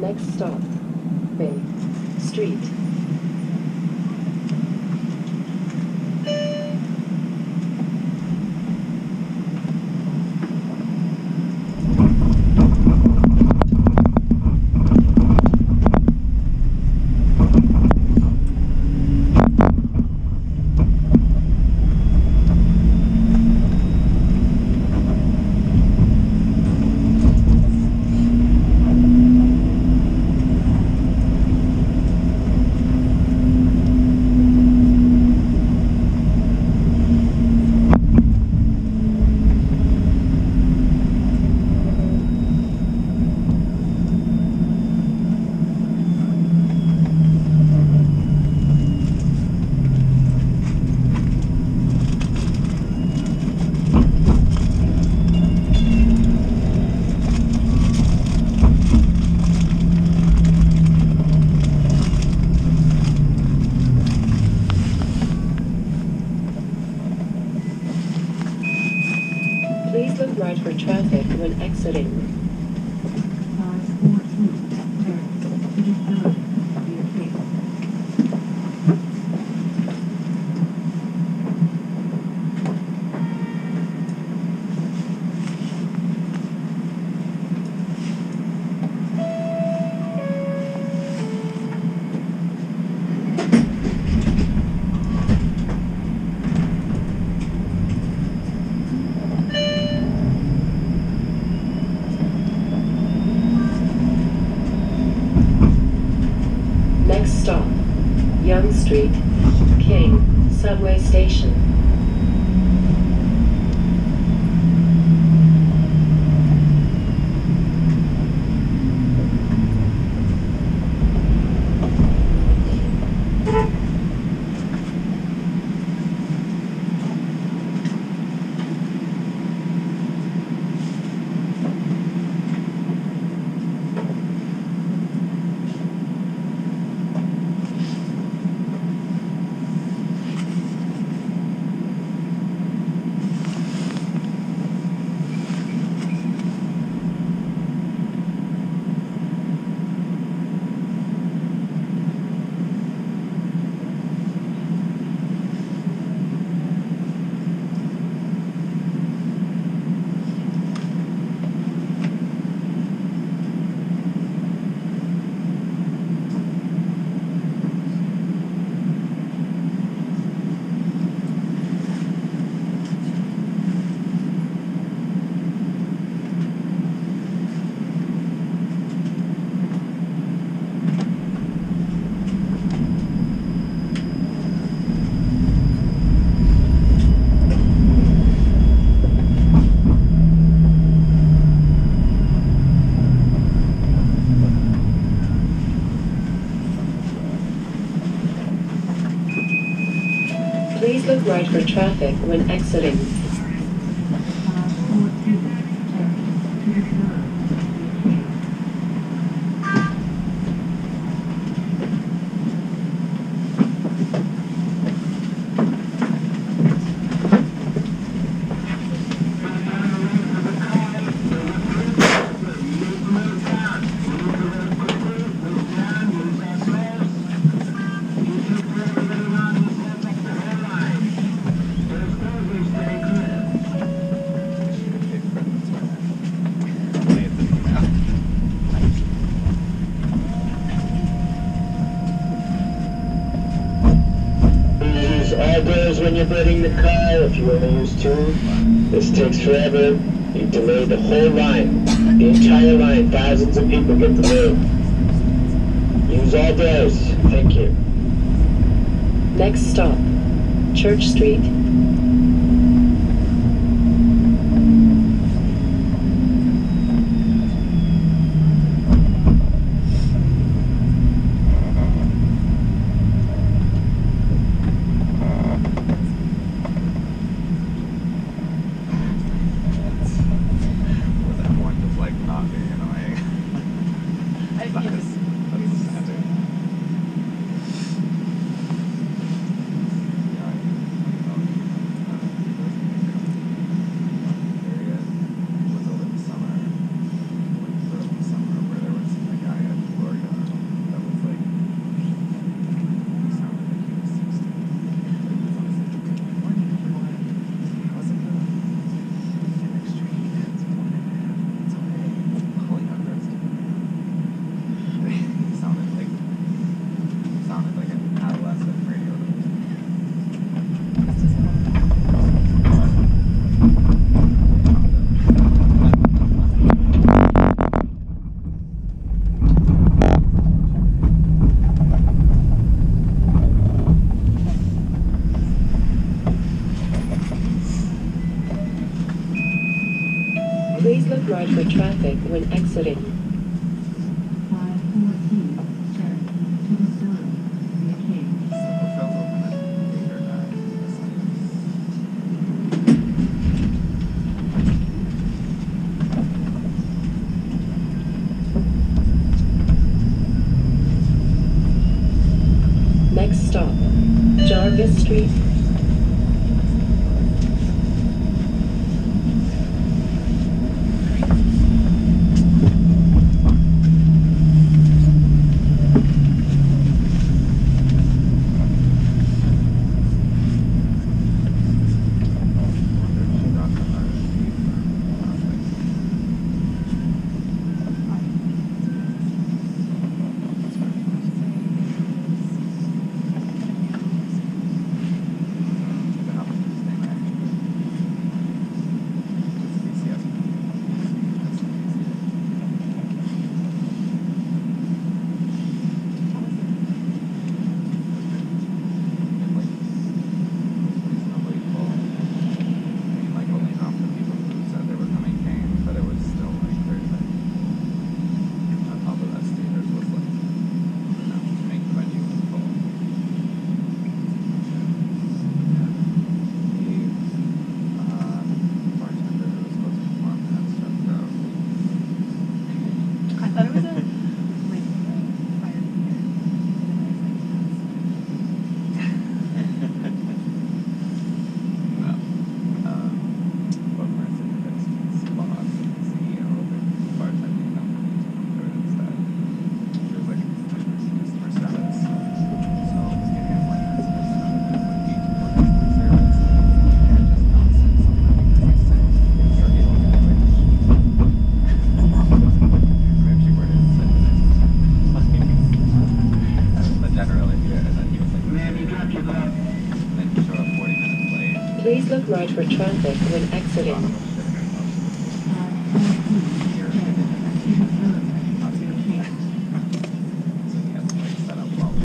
Next stop, Bay Street. Please look right for traffic when exiting. Next stop, Yonge Street, King Subway Station. Please look right for traffic when exiting. All doors when you're bidding the car. If you only use two, this takes forever. You delay the whole line, the entire line. Thousands of people get delayed. Use all doors. Thank you. Next stop, Church Street. traffic when exiting. 514, turn to the zone. Next stop, Jarvis Street. Please look right for traffic when exiting.